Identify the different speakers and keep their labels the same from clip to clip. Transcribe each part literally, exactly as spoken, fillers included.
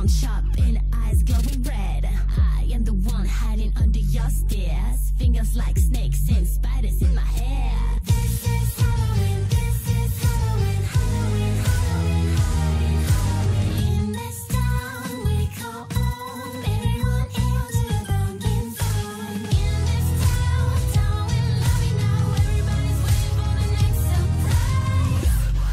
Speaker 1: wrong shop and eyes glowing red. I am the one hiding under your stairs. Fingers like snakes and spiders in my hair. This is Halloween, this is Halloween, Halloween, Halloween, Halloween, Halloween. In this town we call home, everyone else to the pumpkin farm. In this town, town we love you now, everybody's waiting for the next surprise.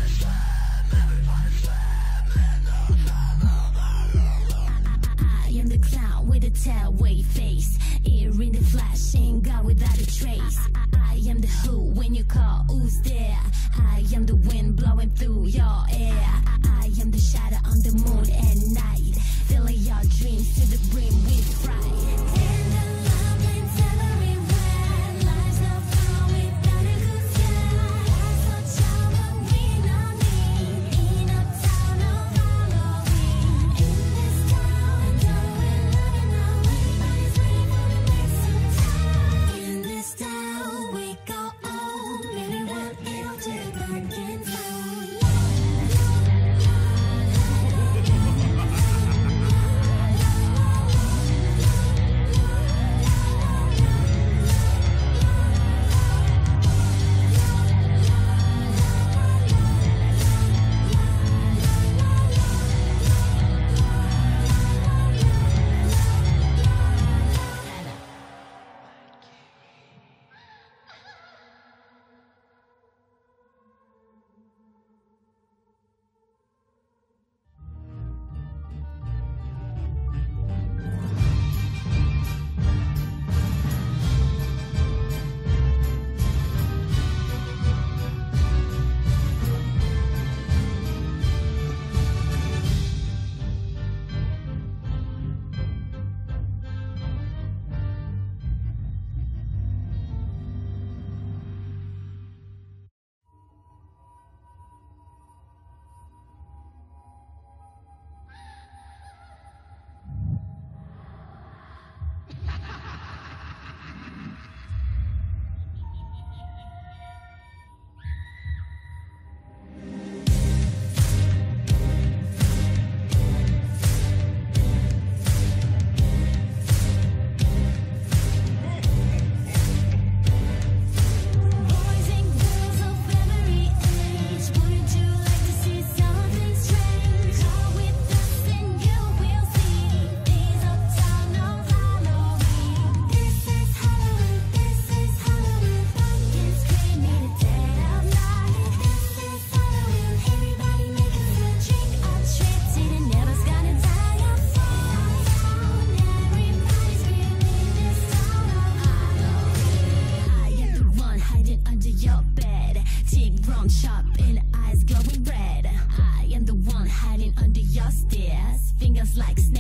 Speaker 1: I am the clown with a tearaway face, ear in the flash, ain't got without a trace. I, I, I am the who when you call, who's there? I am the wind blowing through your air. I, I am the shadow on the moon at night, filling your dreams to the brim with fright. And the love blends everywhere, life's not fun without a good time. So child, but we know me in a town of Halloween. In this town, town we love you now, everybody's waiting for the next surprise. In this town we go home, everyone else to the pumpkin farm. Boys and girls of every age, wouldn't you like to see something strange? Come with us and you will see, these are town of Halloween. This is Halloween, this is Halloween, pumpkins scream in the dead of night. This is Halloween, everybody making a trick or treat, till it never's gonna die of fun. Everybody's screaming this town of Halloween. I am the one hiding under your bed, teeth grown sharp and eyes glowing red. I am the one hiding under your stairs, fingers like snakes.